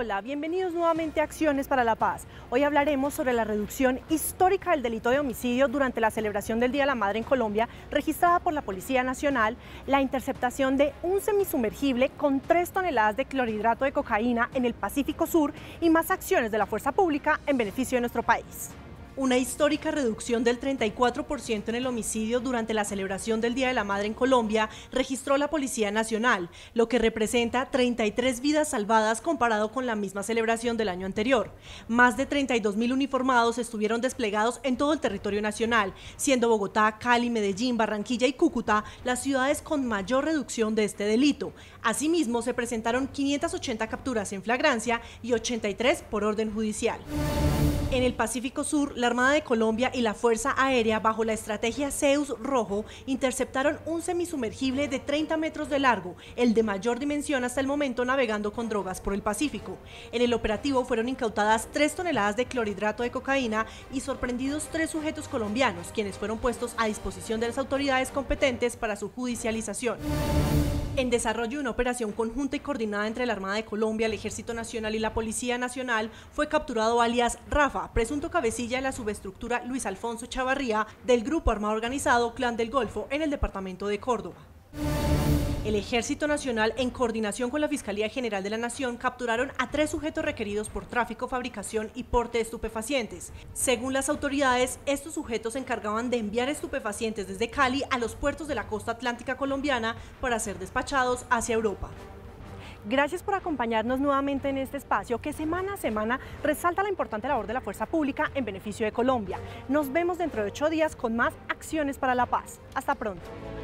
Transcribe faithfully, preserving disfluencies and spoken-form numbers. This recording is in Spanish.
Hola, bienvenidos nuevamente a Acciones para la Paz. Hoy hablaremos sobre la reducción histórica del delito de homicidio durante la celebración del Día de la Madre en Colombia, registrada por la Policía Nacional, la interceptación de un semisumergible con tres toneladas de clorhidrato de cocaína en el Pacífico Sur y más acciones de la fuerza pública en beneficio de nuestro país. Una histórica reducción del treinta y cuatro por ciento en el homicidio durante la celebración del Día de la Madre en Colombia registró la Policía Nacional, lo que representa treinta y tres vidas salvadas comparado con la misma celebración del año anterior. Más de treinta y dos mil uniformados estuvieron desplegados en todo el territorio nacional, siendo Bogotá, Cali, Medellín, Barranquilla y Cúcuta las ciudades con mayor reducción de este delito. Asimismo, se presentaron quinientas ochenta capturas en flagrancia y ochenta y tres por orden judicial. En el Pacífico Sur, la Armada de Colombia y la Fuerza Aérea, bajo la estrategia Zeus Rojo, interceptaron un semisumergible de treinta metros de largo, el de mayor dimensión hasta el momento navegando con drogas por el Pacífico. En el operativo fueron incautadas tres toneladas de clorhidrato de cocaína y sorprendidos tres sujetos colombianos, quienes fueron puestos a disposición de las autoridades competentes para su judicialización. En desarrollo de una operación conjunta y coordinada entre la Armada de Colombia, el Ejército Nacional y la Policía Nacional, fue capturado alias Rafa, presunto cabecilla de la subestructura Luis Alfonso Chavarría del grupo armado organizado Clan del Golfo en el departamento de Córdoba. El Ejército Nacional, en coordinación con la Fiscalía General de la Nación, capturaron a tres sujetos requeridos por tráfico, fabricación y porte de estupefacientes. Según las autoridades, estos sujetos se encargaban de enviar estupefacientes desde Cali a los puertos de la costa atlántica colombiana para ser despachados hacia Europa. Gracias por acompañarnos nuevamente en este espacio que semana a semana resalta la importante labor de la fuerza pública en beneficio de Colombia. Nos vemos dentro de ocho días con más Acciones para la Paz. Hasta pronto.